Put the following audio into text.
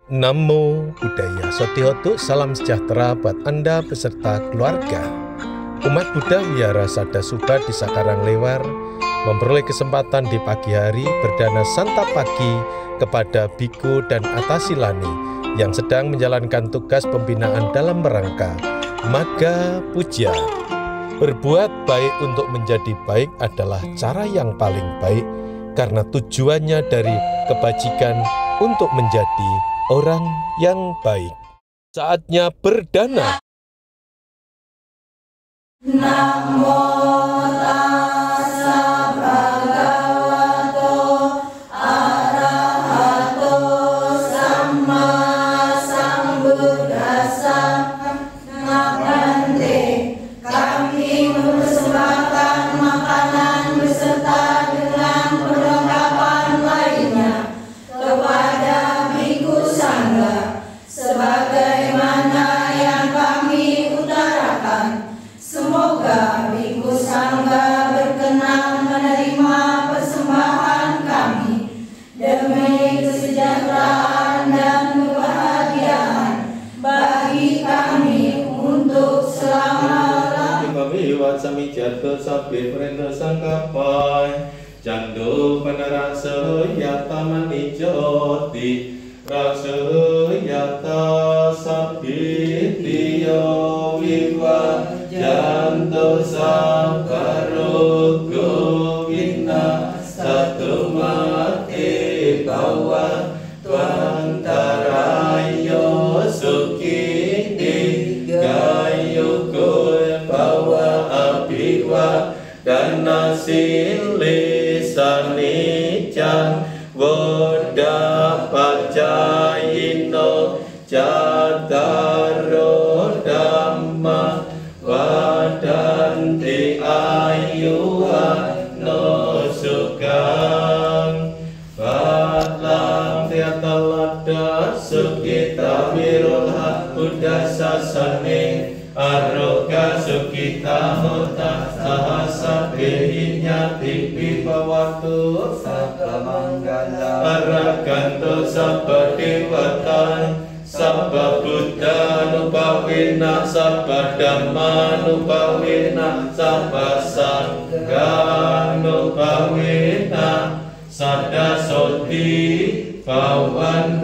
Namo Buddhaya Sodhihotu, salam sejahtera buat Anda beserta keluarga. Umat Buddha Wihara Sadasuba di Sakarang-Lewar memperoleh kesempatan di pagi hari berdana santap pagi kepada biku dan atasilani yang sedang menjalankan tugas pembinaan dalam rangka Magga Puja. Berbuat baik untuk menjadi baik adalah cara yang paling baik karena tujuannya dari kebajikan untuk menjadi orang yang baik. Saatnya berdana. Namo tassa bhagavato arahato samma sambuddhassa. Nabante, kami mempersembahkan makanan beserta dengan perlengkapan lainnya kepada Biku Sangga, sebagaimana yang kami utarakan. Semoga Biku Sangga berkenan menerima persembahan kami demi kesejahteraan dan kebahagiaan bagi kami untuk selama-lamanya. Kami watsami jatuh sabit perintah sangkapai Jando panarasa yata manijoti rasa yata sabitiyo viva janto sangkarogo vina satu mati bawa tuantarayo sukini gayo kul bawa abiwa dan nasili sanicang woda pacayino jataro dhamma wadanti ayuwano sukang patlang tiatalada sukita wirulha buddha sasane aroga sukita hota sahasa behinyati pibawatu saka manggala araganto sabba dewatan sabba buddha nupawina sabba dhamma nupawina sabba sangha nupawina sada soti bawan